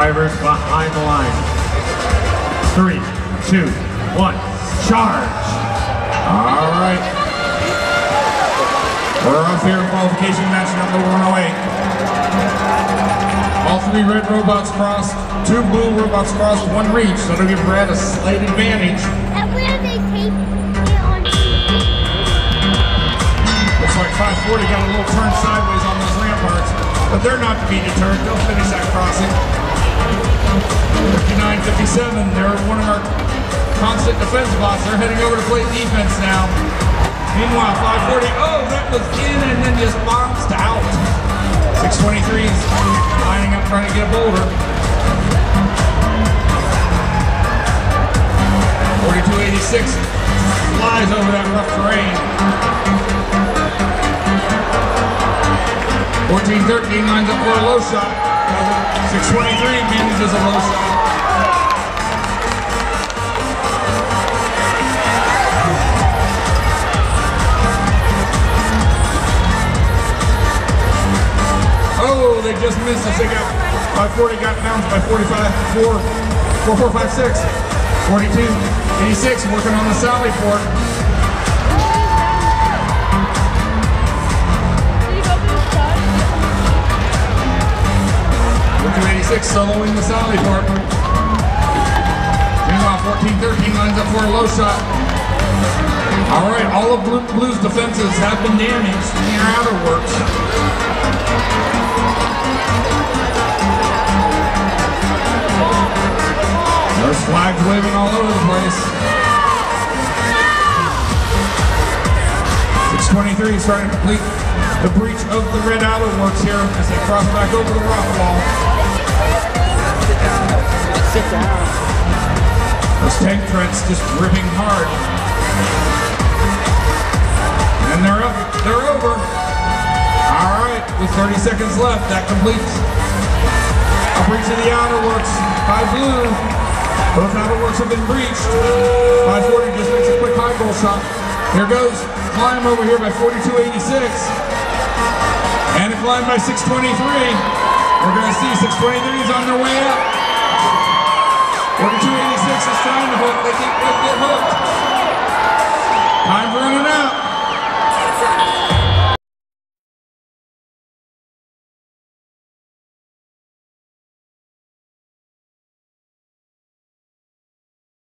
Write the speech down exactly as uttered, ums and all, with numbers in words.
drivers behind the line. Three, two, one, charge. All right. We're off here in qualification match number one oh eight. All three red robots crossed, two blue robots crossed, one reach, so it'll give Brad a slight advantage. And where they take it on? Looks like five forty got a little turn sideways on those ramparts, but they're not to be deterred. They'll finish that crossing. fifty-nine fifty-seven, they're one of our constant defense bots. They're heading over to play defense now. Meanwhile, five forty, oh, that was in and then just bounced out. six twenty-three is lining up trying to get a boulder. forty-two eighty-six flies over that rough terrain. fourteen thirteen lines up for a low shot. six twenty-three manages a low shot. Oh, they just missed us. They got five forty got bounced by forty-five, four, four, four, five, six. forty-two eighty-six working on the sally port. forty-two eighty-six soloing the sally port. Meanwhile, fourteen thirteen lines up for a low shot. All right, all of Blue, Blue's defenses have been damaged in their outer works. There's flags waving all over the place. six twenty-three is starting to complete the breach of the red outer works here as they cross back over the rock wall. Sit down. Those tank treads just ripping hard. And they're up, they're over. All right, with thirty seconds left, that completes a breach of the outer works by Blue. Both outer works have been breached. five forty just makes a quick high goal shot. Here goes climb over here by forty-two eighty-six. And a climb by six twenty-three. We're going to see six twenty-three is on their way up. forty-two eighty-six is trying to hook. They can't quite get hooked.